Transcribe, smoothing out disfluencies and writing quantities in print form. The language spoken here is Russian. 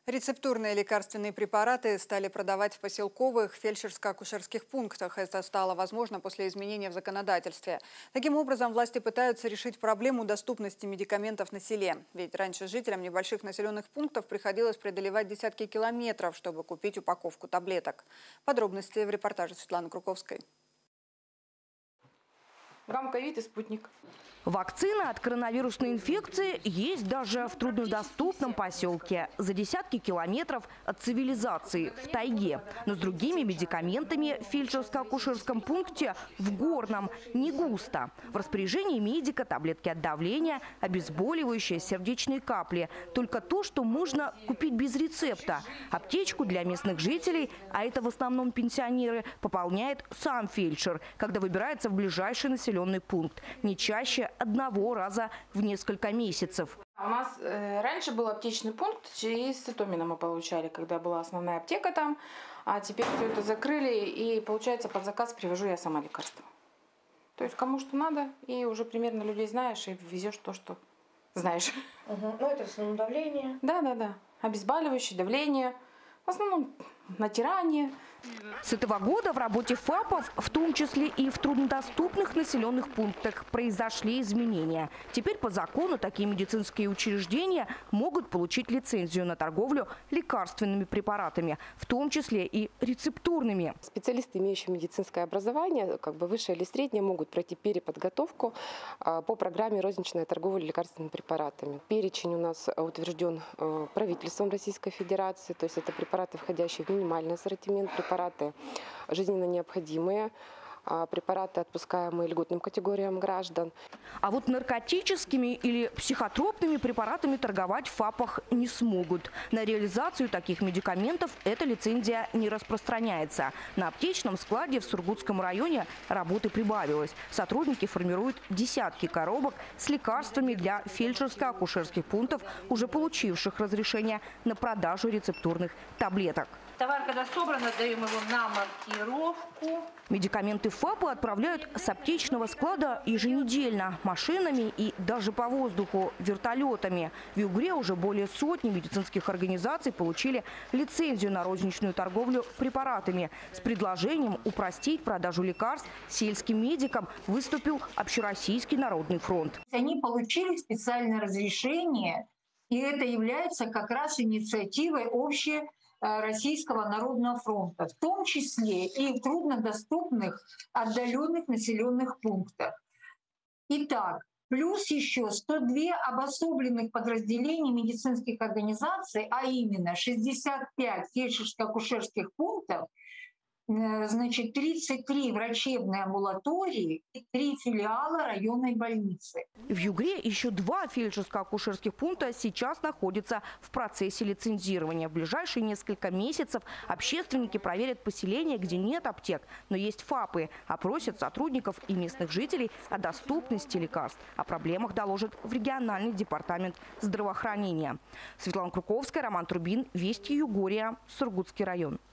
Рецептурные лекарственные препараты стали продавать в поселковых фельдшерско-акушерских пунктах. Это стало возможно после изменения в законодательстве. Таким образом, власти пытаются решить проблему доступности медикаментов на селе. Ведь раньше жителям небольших населенных пунктов приходилось преодолевать десятки километров, чтобы купить упаковку таблеток. Подробности в репортаже Светланы Круковской. Гамковид и спутник. Вакцина от коронавирусной инфекции есть даже в труднодоступном поселке, за десятки километров от цивилизации, в тайге. Но с другими медикаментами в фельдшерско-акушерском пункте в Горном не густо. В распоряжении медика таблетки от давления, обезболивающие, сердечные капли. Только то, что можно купить без рецепта. Аптечку для местных жителей, а это в основном пенсионеры, пополняет сам фельдшер, когда выбирается в ближайший населенный пункт. Не чаще одного раза в несколько месяцев. У нас раньше был аптечный пункт, через Сытомина мы получали, когда была основная аптека там, а теперь все это закрыли, и получается под заказ привожу я сама лекарства. То есть кому что надо, и уже примерно людей знаешь, и везешь то, что знаешь. Ну это в основном давление. Да. Обезболивающее, давление, в основном натирание. С этого года в работе ФАПов, в том числе и в труднодоступных населенных пунктах, произошли изменения. Теперь по закону такие медицинские учреждения могут получить лицензию на торговлю лекарственными препаратами, в том числе и рецептурными. Специалисты, имеющие медицинское образование, как бы высшее или среднее, могут пройти переподготовку по программе розничная торговля лекарственными препаратами. Перечень у нас утвержден правительством Российской Федерации, то есть это препараты, входящие в минимальный ассортимент, препараты жизненно необходимые, препараты, отпускаемые льготным категориям граждан. А вот наркотическими или психотропными препаратами торговать в ФАПах не смогут. На реализацию таких медикаментов эта лицензия не распространяется. На аптечном складе в Сургутском районе работы прибавилось. Сотрудники формируют десятки коробок с лекарствами для фельдшерско-акушерских пунктов, уже получивших разрешение на продажу рецептурных таблеток. Товар, когда собран, отдаем его на маркировку. Медикаменты в ФАПы отправляют с аптечного склада еженедельно, машинами и даже по воздуху, вертолетами. В Югре уже более сотни медицинских организаций получили лицензию на розничную торговлю препаратами. С предложением упростить продажу лекарств сельским медикам выступил Общероссийский народный фронт. Они получили специальное разрешение, и это является как раз инициативой общей Российского народного фронта, в том числе и в труднодоступных, отдаленных населенных пунктах. Итак, плюс еще 102 обособленных подразделений медицинских организаций, а именно 65 фельдшерско-акушерских пунктов, значит, 33 врачебные амбулатории и 3 филиала районной больницы. В Югре еще 2 фельдшерско-акушерских пункта сейчас находятся в процессе лицензирования. В ближайшие несколько месяцев общественники проверят поселения, где нет аптек, но есть ФАПы, опросят сотрудников и местных жителей о доступности лекарств. О проблемах доложат в региональный департамент здравоохранения. Светлана Круковская, Роман Трубин, Вести Югория, Сургутский район.